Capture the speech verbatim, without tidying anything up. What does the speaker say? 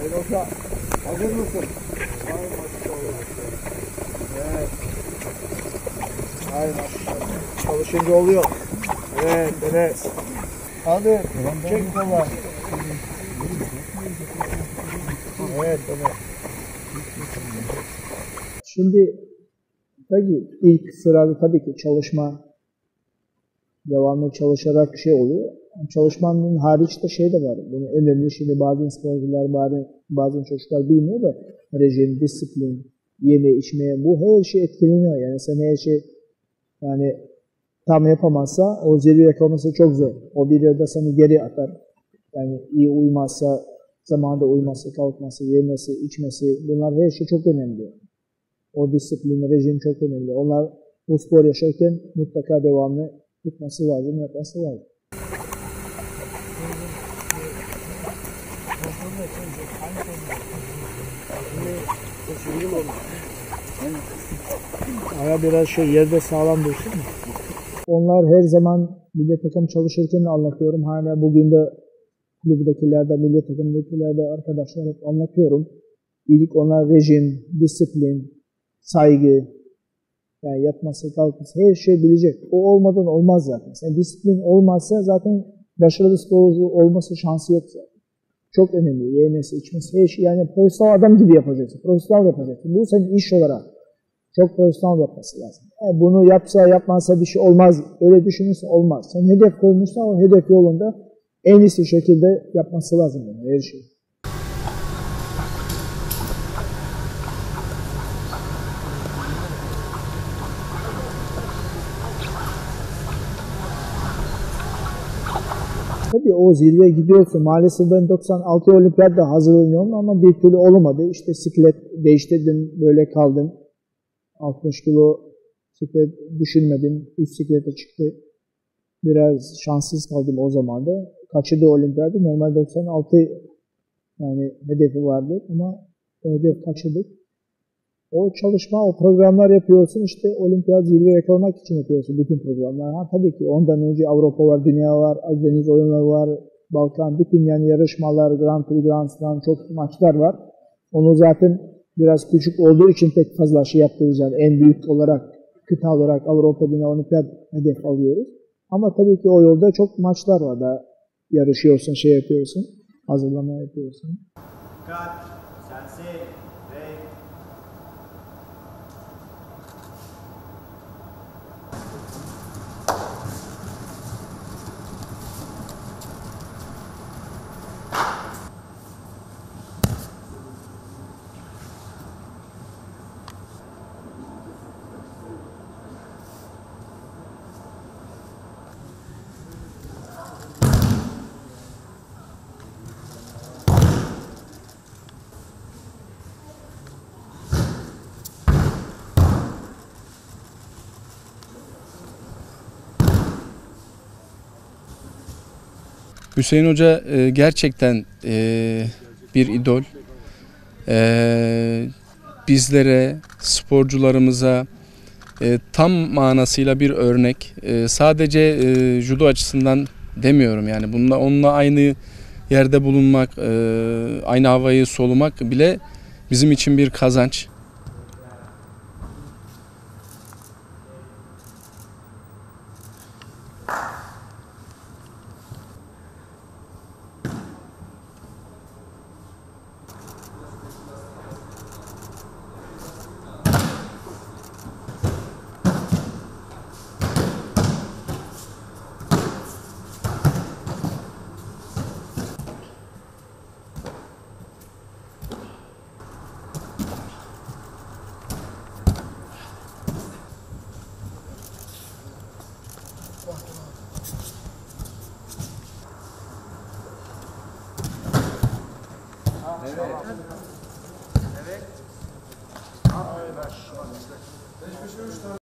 Sayın Hoca, hazır mısın? Ay maşallah. Evet. Ay maşallah. Çalışınca oluyor. Evet, evet. Hadi, çek kola. Evet, evet. Şimdi tabii ilk sırada tabii ki çalışma, devamlı çalışarak şey oluyor. Çalışmanın hariç de şey de var. Bunun önemli şimdi bazen sporcular, bazen, bazen çocuklar bilmiyor da rejim, disiplin, yeme, içmeye bu her şey etkileniyor. Yani sen her şey yani tam yapamazsa o zirve yakalaması çok zor. O bir yerde seni geri atar. Yani iyi uyumazsa, zamanında uyuması, kalkması, yemesi, içmesi bunlar her şey çok önemli. O disiplin, rejim çok önemli. Onlar bu spor yaşarken mutlaka devamlı tutması lazım, yapması lazım. Aya biraz şey yerde sağlam dursun mu? Onlar her zaman milli takım çalışırken anlatıyorum. Hala bugün de kulübdekilerde, milli takımdakilerde arkadaşlar hep anlatıyorum. İlk onlar rejim, disiplin, saygı, yani yatması, kalkması, her şey bilecek. O olmadan olmaz zaten. Yani disiplin olmazsa zaten başarılı sporcu olması şansı yok zaten. Çok önemli. Yemesi, içmesi, her şey. Yani profesyonel adam gibi yapacaksın. Profesyonel yapacaksın. Bu senin iş olarak çok profesyonel yapması lazım. Yani bunu yapsa yapmazsa bir şey olmaz. Öyle düşünürse olmaz. Sen hedef koymuşsan o hedef yolunda en iyisi şekilde yapması lazım. Yani her şeyi. Tabii o zirveye gidiyorsun. Maalesef ben doksan altı olimpiyatta hazırlanıyorum ama bir türlü olamadı. İşte siklet değiştirdim, böyle kaldım. altmış kilo siklet düşünmedim. Üst siklete çıktı. Biraz şanssız kaldım o zaman da. Kaçırdı olimpiyatta. Normal doksan altı yani hedefi vardı ama o hedef kaçırdık. O çalışma, o programlar yapıyorsun işte olimpiyat zirve yakalamak için yapıyorsun bütün programlar. Ha, tabii ki ondan önce Avrupa var, dünya var, Akdeniz oyunları var, Balkan, bütün yani yarışmalar, Grand Prix, Grand Slam çok maçlar var. Onu zaten biraz küçük olduğu için pek fazla şey yapıyoruz yani en büyük olarak, kıta olarak Avrupa, dünya, olimpiyat hedef alıyoruz. Ama tabii ki o yolda çok maçlar var da yarışıyorsun, şey yapıyorsun, hazırlama yapıyorsun. Dikkat, sensi, break. Hüseyin Hoca e, gerçekten e, bir idol. E, bizlere, sporcularımıza e, tam manasıyla bir örnek. E, sadece e, judo açısından demiyorum yani. Bununla, onunla aynı yerde bulunmak, e, aynı havayı solumak bile bizim için bir kazanç. Evet. Evet.